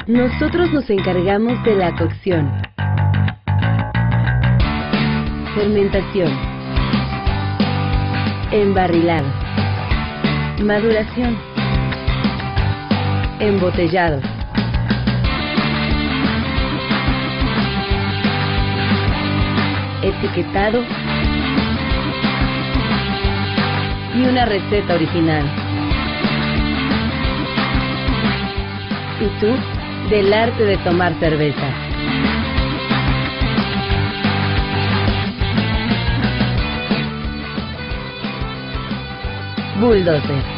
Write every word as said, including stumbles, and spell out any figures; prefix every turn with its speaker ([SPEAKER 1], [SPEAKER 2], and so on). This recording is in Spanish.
[SPEAKER 1] Nosotros nos encargamos de la cocción, fermentación, embarrilado, maduración, embotellado, etiquetado y una receta original. ¿Y tú? Del arte de tomar cerveza. Bulldozer.